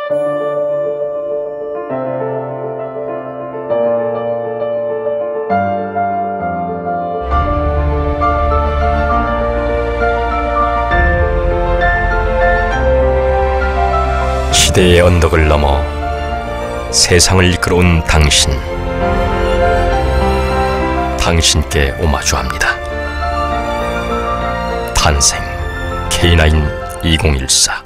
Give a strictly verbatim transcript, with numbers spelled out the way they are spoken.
시대의 언덕을 넘어 세상을 이끌어온 당신, 당신께 오마주합니다. 탄생 케이 나인 이공일사.